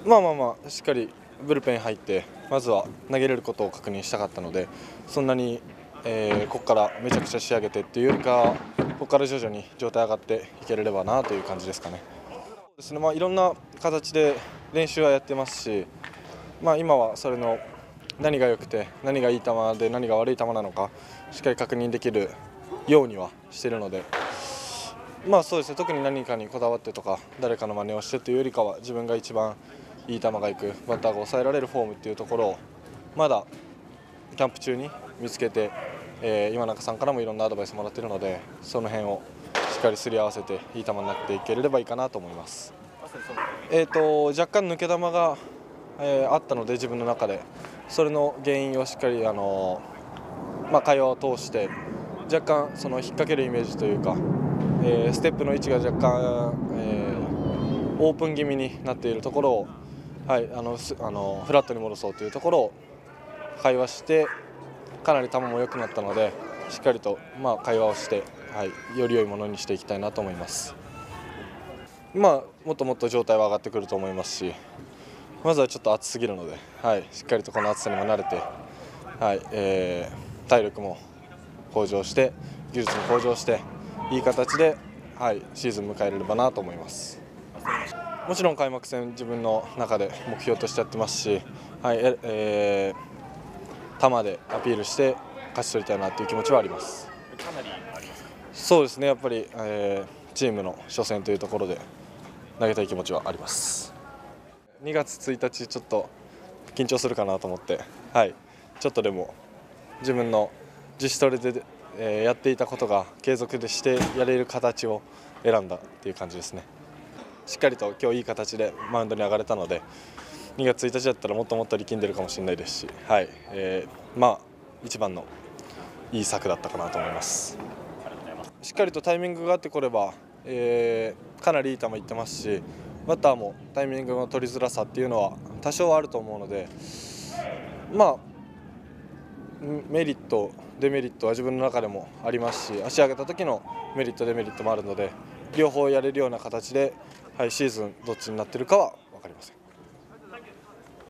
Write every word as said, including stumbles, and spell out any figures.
まあまあまあ、しっかりブルペン入って、まずは投げれることを確認したかったので、そんなに、えー、ここからめちゃくちゃ仕上げてっていうよりか、ここから徐々に状態上がっていけれればなという感じですかね。そうですね、まあ、いろんな形で練習はやってますし、まあ、今はそれの何が良くて、何がいい球で何が悪い球なのか、しっかり確認できるようにはしているので。まあそうですね、特に何かにこだわってとか誰かの真似をしてというよりかは自分が一番いい球がいくバッターが抑えられるフォームっていうところをまだキャンプ中に見つけて、えー、今中さんからもいろんなアドバイスもらっているのでその辺をしっかりすり合わせていい球になっていければいいかなと思います。えーと若干抜け球が、えー、あったので自分の中でそれの原因をしっかり、あのーまあ、会話を通して若干その引っ掛けるイメージというか。えー、ステップの位置が若干、えー、オープン気味になっているところを、はい、あのあのフラットに戻そうというところを会話してかなり球も良くなったのでしっかりと、まあ、会話をして、はい、より良いものにしていきたいなと思います。まあ、もっともっと状態は上がってくると思いますしまずはちょっと暑すぎるので、はい、しっかりとこの暑さにも慣れて、はいえー、体力も向上して技術も向上していい形で、はい、シーズン迎えられればなと思います。もちろん開幕戦自分の中で目標としてやってますし、はいえー、球でアピールして勝ち取りたいなという気持ちはあります。かなりありますか？そうですね、やっぱり、えー、チームの初戦というところで投げたい気持ちはあります。にがつついたちちょっと緊張するかなと思って、はい、ちょっとでも自分の自主トレでえー、やっていたことが継続でしてやれる形を選んだっていう感じですね。しっかりと今日いい形でマウンドに上がれたのでにがつついたちだったらもっともっと力んでるかもしれないですし、はいえー、まあ一番のいい策だったかなと思います。しっかりとタイミングがあってこれば、えー、かなりいい球いってますしバッターもタイミングの取りづらさっていうのは多少はあると思うので、まあメリット、デメリットは自分の中でもありますし足上げた時のメリット、デメリットもあるので両方やれるような形で、はい、シーズンどっちになっているかは分かりません。